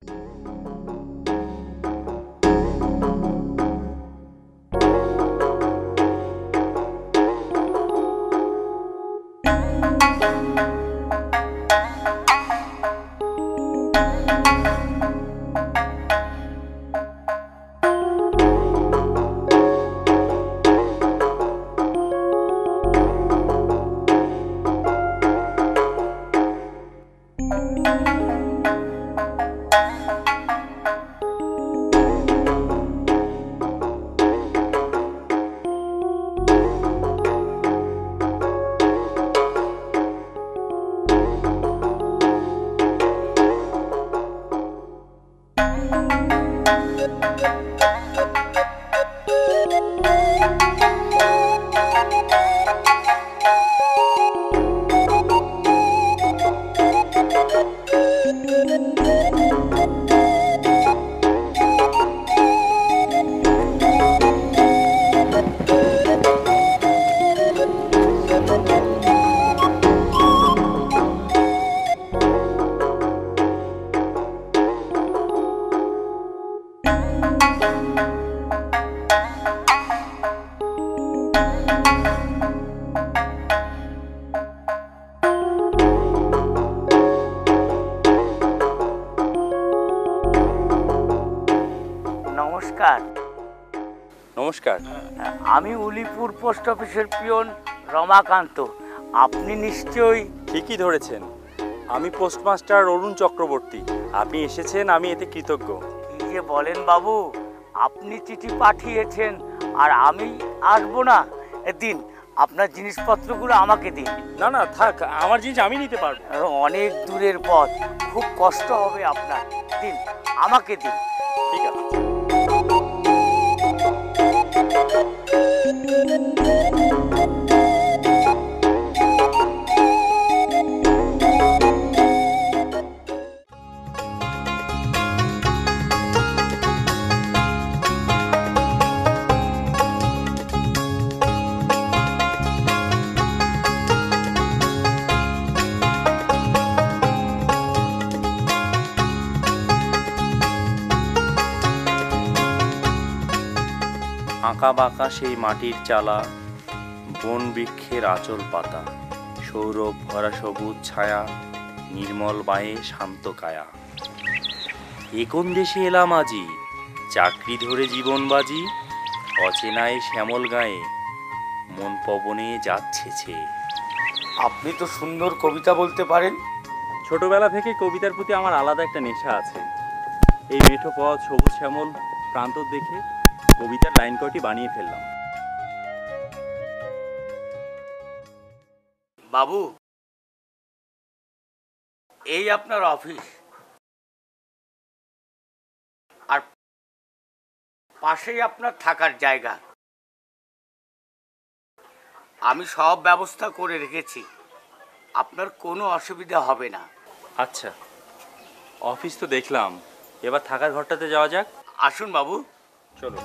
নমস্কার। নমস্কার। আমি উলিপুর পোস্ট অফিসের পিয়ন রমাকান্ত। আপনি নিশ্চয়ই? ঠিকই ধরেছেন, আমি পোস্টমাস্টার অরুণ চক্রবর্তী। আপনি এসেছেন, আমি এতে কৃতজ্ঞ। কি যে বলেন বাবু, আপনি চিঠি পাঠিয়েছেন আর আমি আসবো না? দিন আপনার জিনিসপত্রগুলো আমাকে দিন। না না থাক, আমার জিনিস আমি নিতে পারবো। অনেক দূরের পথ, খুব কষ্ট হবে আপনার। দিন, আমাকে দিন। ঠিক আছে। আঁকা বাঁকা সেই মাটির চালা, বন বৃক্ষের আঁচল পাতা, সৌরভ ভরা সবুজ ছায়া, নির্মল বায়ে শান্ত কায়া। এ কোন দেশে এলাম আজি, চাকরি ধরে জীবন বাজি, অচেনায় শ্যামল গায়ে মন পবনে যাচ্ছে ছে। আপনি তো সুন্দর কবিতা বলতে পারেন। ছোটবেলা থেকে কবিতার প্রতি আমার আলাদা একটা নেশা আছে। এই মেঠো পথ, সবুজ শ্যামল প্রান্তর দেখে কবিতার লাইন কটি বানিয়ে ফেললাম। বাবু, এই আপনার অফিস, আর পাশেই আপনার থাকার জায়গা। আমি সব ব্যবস্থা করে রেখেছি, আপনার কোনো অসুবিধা হবে না। আচ্ছা, অফিস তো দেখলাম, এবার থাকার ঘরটাতে যাওয়া যাক। আসুন বাবু, চলো।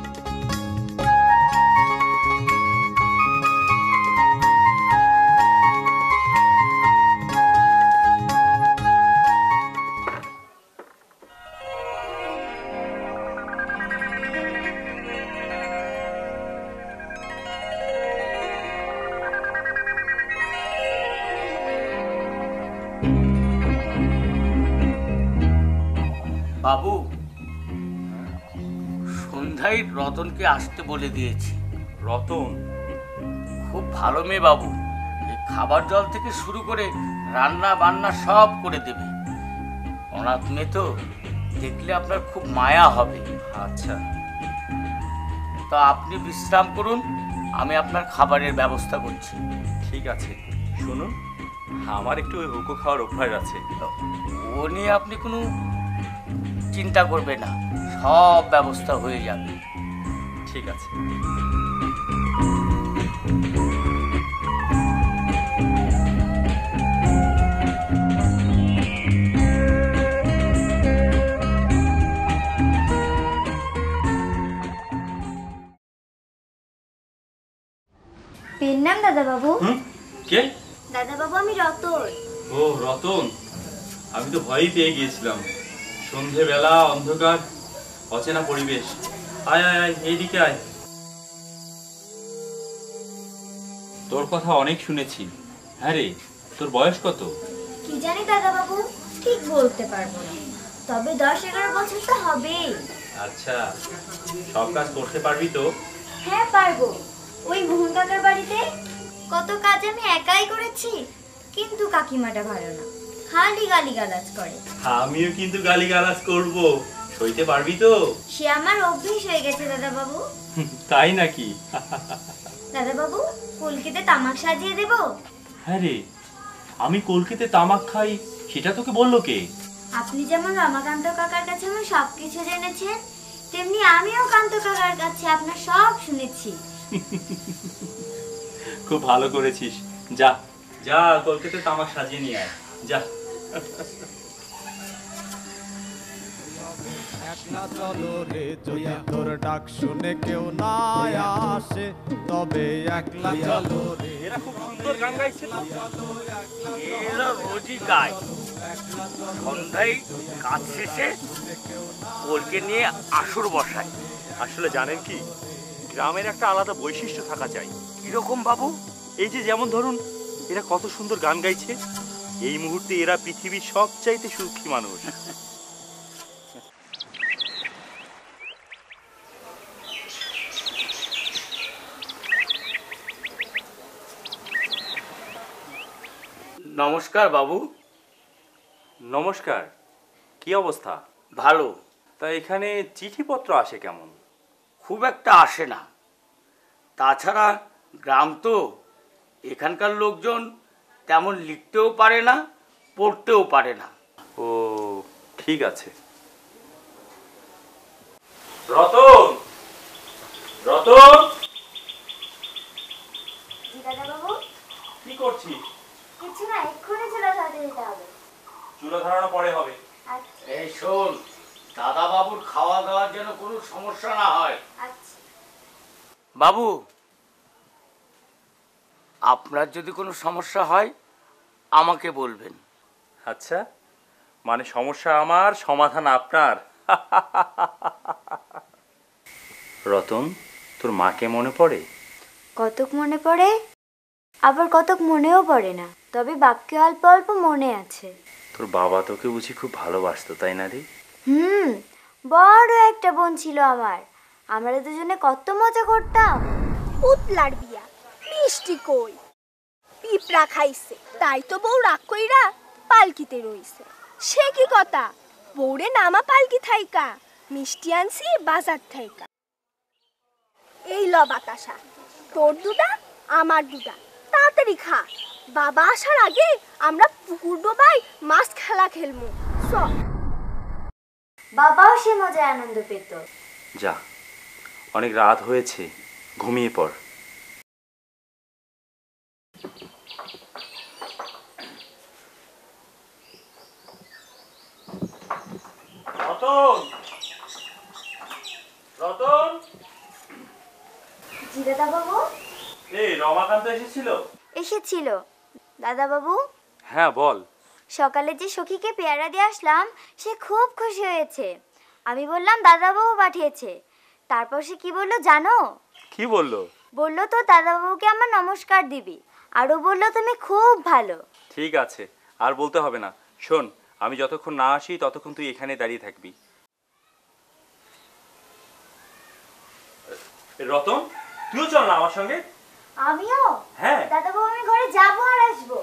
বাবু, সন্ধ্যায় রতনকে আসতে বলে দিয়েছি। রতন? খুব ভালো মেয়ে বাবু, এই খাবার জল থেকে শুরু করে রান্না বান্না সব করে দেবে। অনাথ মেয়ে তো, দেখলে আপনার খুব মায়া হবে। আচ্ছা, তো আপনি বিশ্রাম করুন, আমি আপনার খাবারের ব্যবস্থা করছি। ঠিক আছে। শুনুন, আমার একটু ওই হুকো খাওয়ার অভ্যাস আছে। ও নিয়ে আপনি কোনো চিন্তা করবেন না, সব ব্যবস্থা হয়ে যাবে। ঠিক আছে। পেন নাম দাদা বাবু। কে? দাদা বাবু, আমি রতন। ও রতন, আমি তো ভয়ই পেয়ে গিয়েছিলাম। সন্ধেবেলা, অন্ধকার, অচেনা পরিবেশ। আয় আয় আয়, এইদিকে আয়। তোর কথা অনেক শুনেছি। হ্যাঁ রে, তোর বয়স কত? কি জানি দাদা বাবু, ঠিক বলতে পারবো না, তবে 10-11 বছর তো হবেই। আচ্ছা, সব কাজ করতে পারবি তো? হ্যাঁ পারবো। ওই মোহন কাকার বাড়িতে কত কাজ আমি একাই করেছি, কিন্তু কাকিমাটা ভালো না, খালি গালিগালাজ করে। আমিও কিন্তু গালিগালাজ করব, সইতে পারবি তো? সে আমার অভ্যেস হয়ে গেছে দাদা বাবু। তাই নাকি? দাদা বাবু, কলকিতে তামাক সাজিয়ে দেব? হ্যাঁ রে, আমি কলকাতায় তামাক খাই সেটা তোকে বললো কে? আপনি যেমন রমাকান্ত কাকার কাছে আমার সবকিছু জেনেছেন, তেমনি আমিও কান্ত কাকার কাছে আপনার সব শুনেছি। খুব ভালো করেছিস। যা যা, কলকাতায় তামাক সাজিয়ে নিয়ে আয়, যা। একলা চলো রে, যদি তোর ডাক শুনে কেউ না আসে, তবে একলা চলো রে। এরা খুব সুন্দর গান গাইছে তো। এরা রোজই গায়, সন্ধ্যায় কাজ শেষে ওরকে নিয়ে আসর বসায়। আসলে জানেন কি, গ্রামের একটা আলাদা বৈশিষ্ট্য থাকা চাই। কিরকম বাবু? এই যে যেমন ধরুন, এরা কত সুন্দর গান গাইছে, এই মুহূর্তে এরা পৃথিবীর সবচাইতে সুখী মানুষ। নমস্কার বাবু। নমস্কার। কি অবস্থা? ভালো। তা এখানে চিঠিপত্র আসে কেমন? খুব একটা আসে না, তাছাড়া গ্রাম তো, এখানকার লোকজন তেমন লিখতেও পারে না, পড়তেও পারে না। ও ঠিক আছে। রতন, রতন, দাদা বাবু, কি করছিস? কিছু না, এক্ষুনি চলে যেতে হবে। চুলো ধরানো পরে হবে। আচ্ছা এই শোন, দাদা বাবুর খাওয়া দাওয়ার যেন কোনো সমস্যা না হয়। আচ্ছা। বাবু, আপনার যদি কোনো সমস্যা হয় আমাকে বলবেন। আচ্ছা, মানে সমস্যা আমার, সমাধান আপনার। রতন, তোর মাকে মনে পড়ে? কতক মনে পড়ে, আবার কতক মনেও পড়ে না, তবে বাক্য অল্প অল্প মনে আছে। তোর বাবা তোকে বুঝি খুব ভালোবাসতো, তাই না রে? বড় একটা বোন ছিল আমার, আমরা দুজনে কত মজা করতাম। পুতলার বিয়া, মিষ্টি কই, পিঁপড়া খাইছে, তাই তো বউ রাগ কইরা পালকিতে রইছে। সে কি কথা, বউরে নামা পালকি থাইকা, মিষ্টি আনছি বাজার থাইকা। এই ল বাতাসা, তোর দুটা আমার দুটা, তাড়াতাড়ি খা, বাবা আসার আগে আমরা পুকুর ডোবায় মাছ খেলা খেলবো। চল। বাবাও সে মজায় আনন্দ পেত। যা, অনেক রাত হয়েছে, ঘুমিয়ে পড়। রতন, রতন। জি দাদা বাবু। এই রমাকান্ত এসেছিল? এসেছিল। দাদা বাবু, হ্যাঁ বল। সকালে যে সখীকে পেয়ারা দিয়ে আসলাম, সে খুব খুশি হয়েছে। আমি বললাম দাদাবাবু পাঠিয়েছে, তারপর সে কি বললো জানো? কি বললো? বললো তো দাদাবাবুকে আমার নমস্কার দিবি, আরও বললো তুমি খুব ভালো। ঠিক আছে, আর বলতে হবে না। শোন, আমি যতক্ষণ না আসি ততক্ষণ তুই এখানে দাঁড়িয়ে থাকবি। রতন, তুইও চল না আমার সঙ্গে। আমিও? হ্যাঁ। দাদাবাবু, আমি ঘরে যাবো আর আসবো।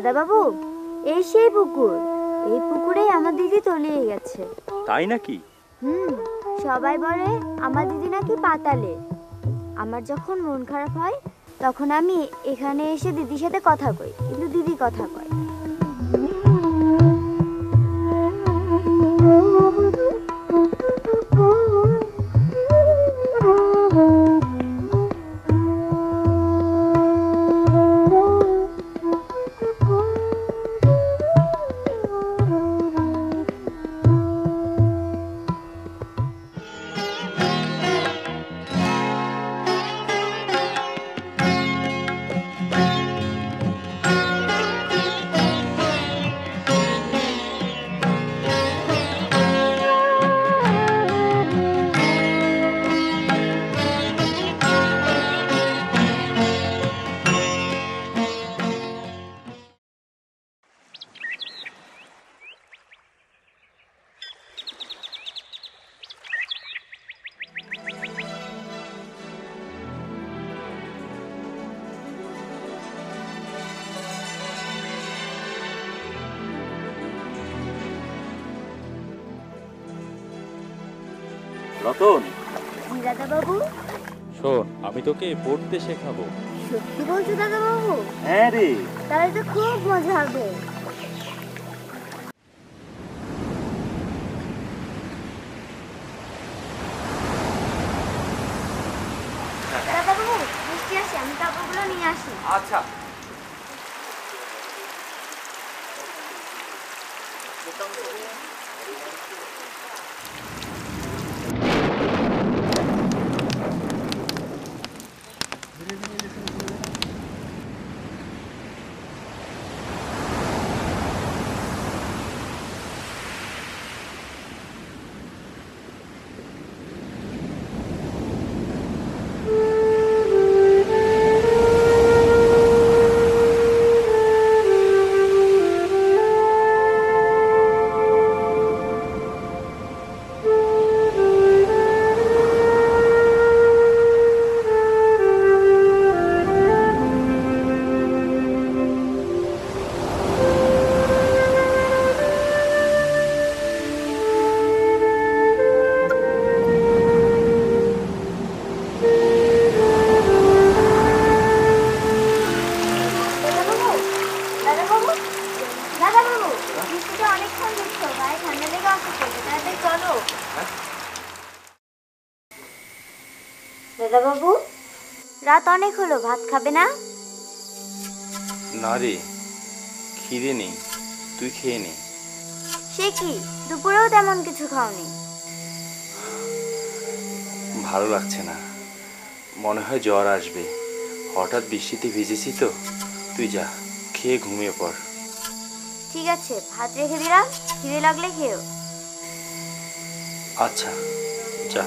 দাদাবাবু, এই সেই পুকুর। এই পুকুরেই আমার দিদি তলিয়ে গেছে। তাই নাকি? সবাই বলে আমার দিদি নাকি পাতালে। আমার যখন মন খারাপ হয় তখন আমি এখানে এসে দিদির সাথে কথা কই, কিন্তু দিদি কথা কয়। রতন, দাদাবাবু, শোন, আমি তোকে পড়তে শেখাবো। সত্যি বলছো দাদাবাবু? হ্যাঁ রে। তাহলে তো খুব মজা হবে। দাদাবাবু, বৃষ্টি আসে, আমি কাপড়গুলো নিয়ে আসি। আচ্ছা। দাদাবাবু, রাত অনেক হলো, ভাত খাবে না? না রে, খিদে নেই, তুই খেয়ে নে। সে কি, দুপুরেও তেমন কিছু খাওনি? ভালো লাগছে না, মনে হয় জ্বর আসবে। হঠাৎ বৃষ্টিতে ভিজেছি তো। তুই যা, খেয়ে ঘুমিয়ে পড়। ঠিক আছে, ভাত রেখে দিলাম, খিদে লাগলে খেও। আচ্ছা, যা।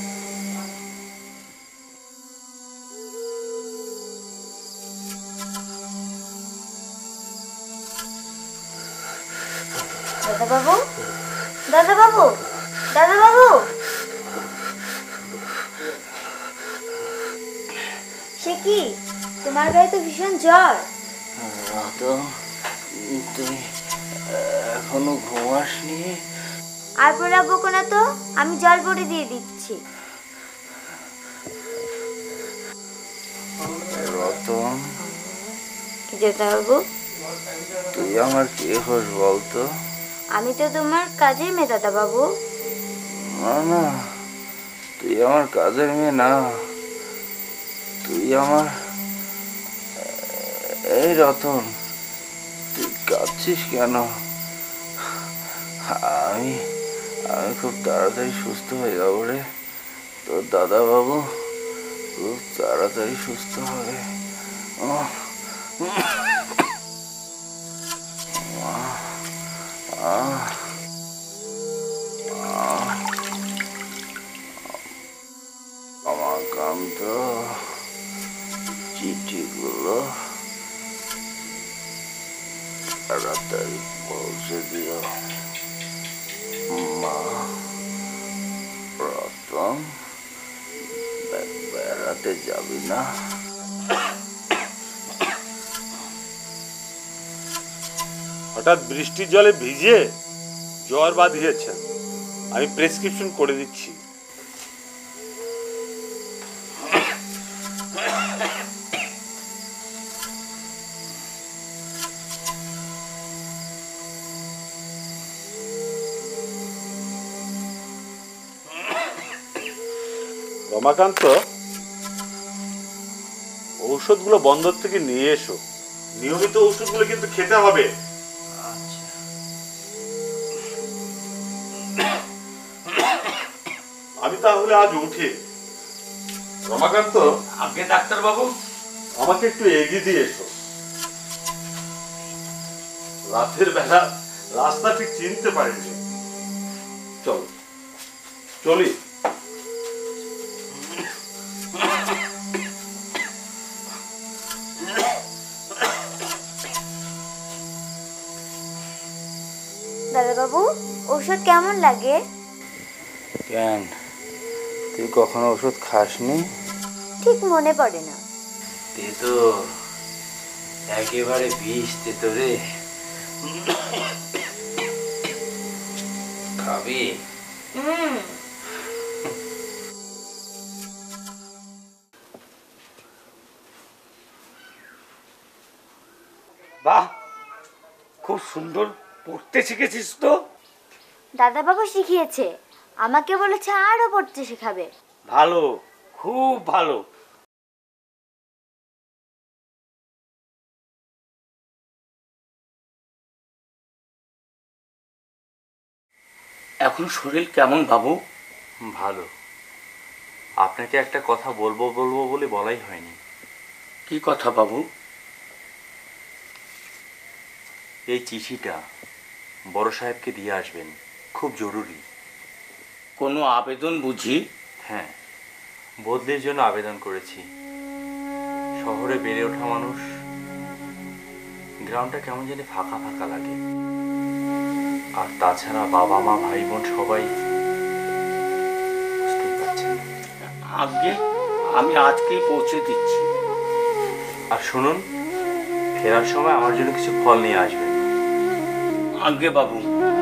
দাদাবাবু, দাদাবাবু, দাদাবাবু, সে কি, তোমার গায়ে তো ভীষণ জ্বর। তুই এখনো ঘুমাসনি? আর পড়াবো না তো, আমি জল পড়ে দিয়ে দিচ্ছি। রতন, কি দাদাবাবু? তুই আমার কে হস বলতো? আমি তো তোমার কাজের মেয়ে দাদাবাবু। না না, তুই আমার কাজের মেয়ে না, তুই আমার... এই রতন, তুই কাঁদছিস কেন? আমি আমি খুব তাড়াতাড়ি সুস্থ হয়ে যাবো রে। তোর দাদাবাবু খুব তাড়াতাড়ি সুস্থ হবে। আমার কান্ত চিঠিগুলো তাড়াতাড়ি পৌঁছে দিও। মা, রতন, বেড়াতে যাবি না? হঠাৎ বৃষ্টির জলে ভিজে জ্বর বাঁধিয়েছেন। আমি প্রেসক্রিপশন করে দিচ্ছি। রমাকান্ত, ঔষধগুলো বন্দর থেকে নিয়ে এসো। নিয়মিত ঔষধগুলো কিন্তু খেতে হবে। আমি তাহলে আজ উঠি। রমাকান্ত, আগে ডাক্তারবাবু, আমাকে একটু এগিয়ে দিয়ে এসো। রাতের বেলা রাস্তা ঠিক চিনতে পারিনি। চল চলি। দাদাবাবু, ওষুধ কেমন লাগে? কেন, তুই কখনো ওষুধ খাসনি? ঠিক মনে পড়ে না। তেতো, একেবারে বিষ তেতো রে। খাবি? বাহ, খুব সুন্দর পড়তে শিখেছিস তো। দাদাবাবু শিখিয়েছে, আমাকে বলেছে আরো পড়তে শেখাবে। ভালো, খুব ভালো। এখন শরীর কেমন বাবু? ভালো। আপনাকে একটা কথা বলবো বলবো বলে বলাই হয়নি। কি কথা বাবু? এই চিঠিটা বড় সাহেবকে দিয়ে আসবেন, খুব জরুরি। কোনো আবেদন বুঝি? হ্যাঁ, বদলির জন্য আবেদন করেছি। শহরে বেড়ে ওঠা মানুষ, গ্রামটা কেমন জানি ফাঁকা ফাঁকা লাগে। আর তাছাড়া বাবা মা ভাই বোন সবাই, বুঝতেই পারছেন। আগে আমি আজকেই পৌঁছে দিচ্ছি। আর শুনুন, ফেরার সময় আমার জন্য কিছু ফল নিয়ে আসবেন। আগে বাবু।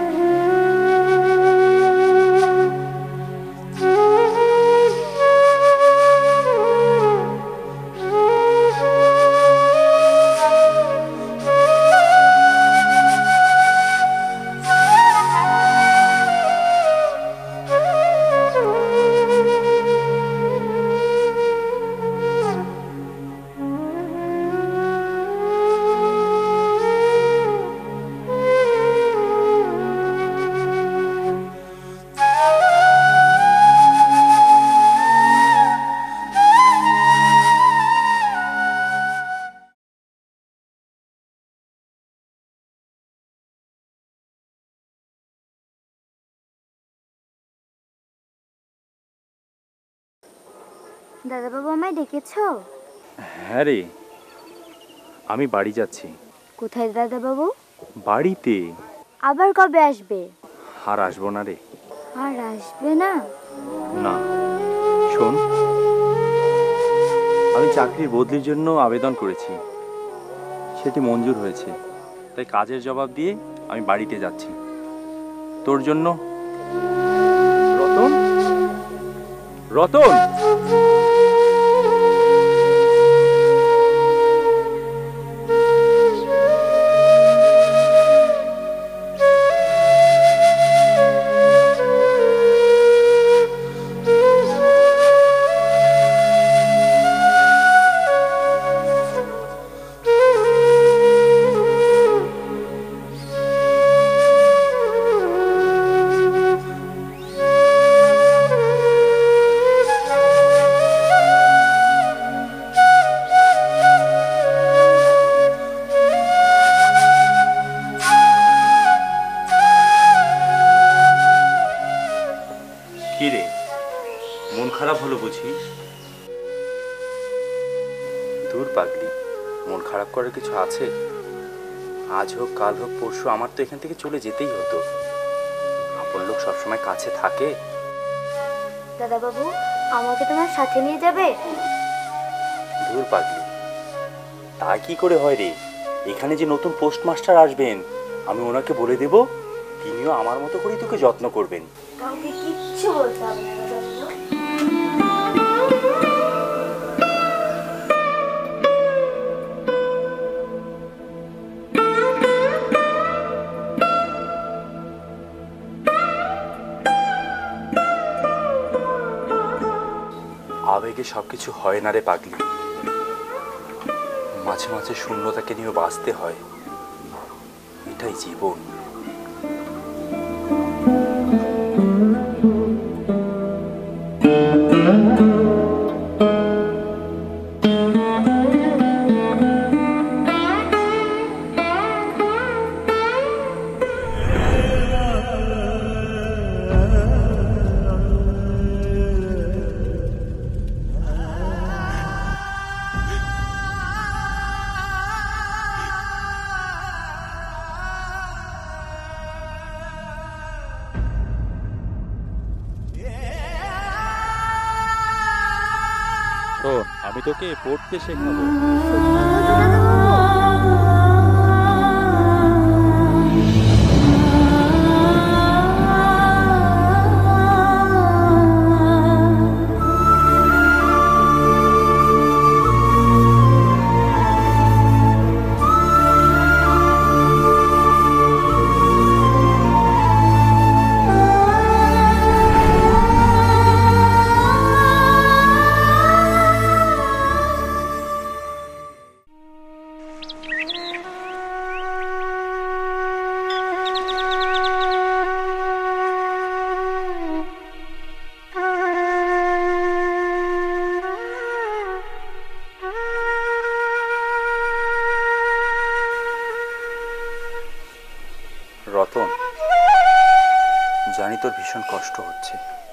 দাদাবাবু, আমায় ডেকেছো? হ্যাঁ রে, আমি বাড়ি যাচ্ছি। কোথায় দাদাবাবু? বাড়িতে। আবার কবে আসবে? আর আসবো না রে। আর আসবে না? না, শোন, আমি চাকরির বদলির জন্য আবেদন করেছি, সেটি মঞ্জুর হয়েছে। তাই কাজের জবাব দিয়ে আমি বাড়িতে যাচ্ছি। তোর জন্য। রতন, রতন, কি রে, মন খারাপ হলো বুঝি? দূর পাগলি, মন খারাপ করার কিছু আছে? আজ হোক কাল হোক পরশু আমার তো এখান থেকে চলে যেতেই হতো। আপন লোক সবসময় কাছে থাকে। দাদাবাবু, আমাকে তোমার সাথে নিয়ে যাবে? দূর পাগলি, তা কি করে হয় রে? এখানে যে নতুন পোস্টমাস্টার আসবেন, আমি ওনাকে বলে দেব, তিনিও আমার মতো করেই তোকে যত্ন করবেন। কাউকে কিচ্ছু বলতে হবে না দাদাবাবু। আবেগে সবকিছু হয় না রে পাগলি, মাঝে মাঝে শূন্যতাকে নিয়ে বাঁচতে হয়, এটাই জীবন। শোন, আমি তোকে পড়তে শেখাবো। রতন, জানি তোর ভীষণ কষ্ট হচ্ছে।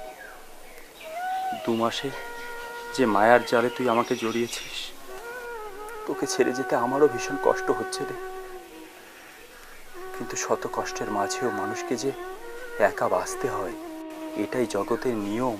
2 মাসে যে মায়ার জালে তুই আমাকে জড়িয়েছিস, তোকে ছেড়ে যেতে আমারও ভীষণ কষ্ট হচ্ছে রে। কিন্তু শত কষ্টের মাঝেও মানুষকে যে একা বাঁচতে হয়, এটাই জগতের নিয়ম।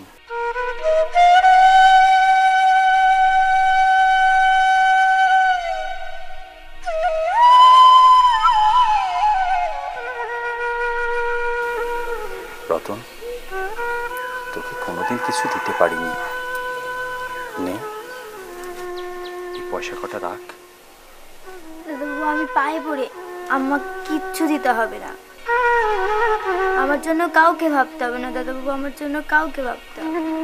রতন, তোকে কোনোদিন কিছু দিতে পারিনি, নে এই পয়সা কটা রাখ। দাদাবাবু, আমি পায়ে পড়ে, আমাকে কিচ্ছু দিতে হবে না। আমার জন্য কাউকে ভাবতে হবে না দাদাবাবু, আমার জন্য কাউকে ভাবতে হবে না।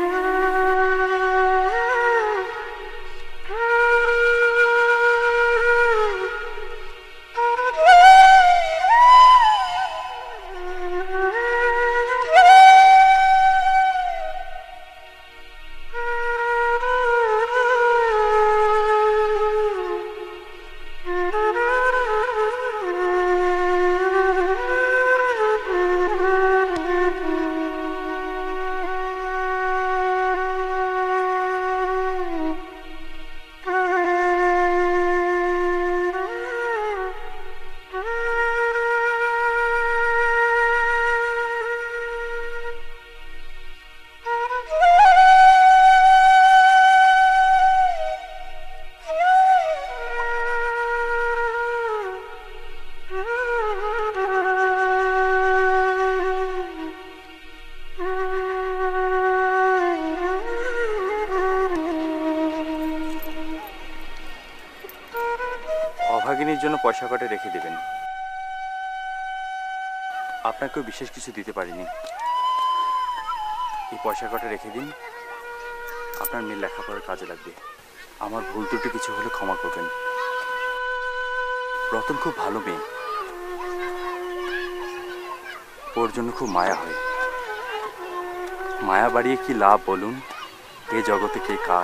অভাগিনীর জন্য পয়সা কটা রেখে দেবেন। আপনাকেও বিশেষ কিছু দিতে পারিনি, এই পয়সা কটা রেখে দিন, আপনার মেয়ের লেখাপড়ার কাজে লাগবে। আমার ভুল ত্রুটি কিছু হলে ক্ষমা করবেন। রতন খুব ভালো মেয়ে, ওর জন্য খুব মায়া হয়। মায়া বাড়িয়ে কি লাভ বলুন, এ জগতে কে কার।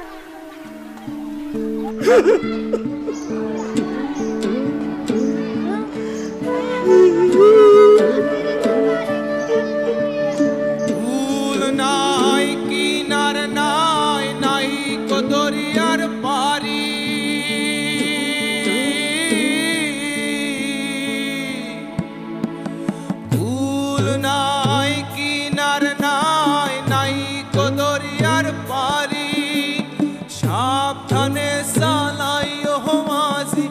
ফুল নাই কিনার নাই, নাই কো দরিয়ার পারি। ফুল নাই কিনার নাই, নাই কো দরিয়ার পারি। সাবধানে চালাই ও মাঝি,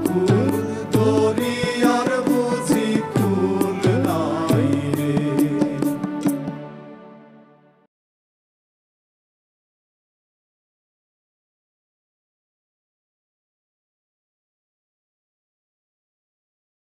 উ